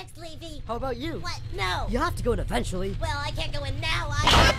Thanks, Levy. How about you? What? No. You have to go in eventually. Well, I can't go in now.